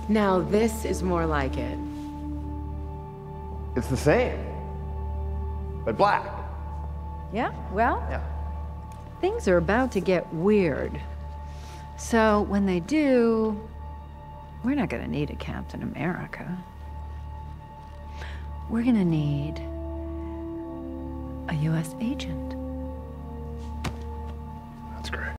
Now this is more like it. It's the same, but black. Yeah, well, Yeah. things are about to get weird. So when they do, we're not gonna need a Captain America. We're gonna need a US agent.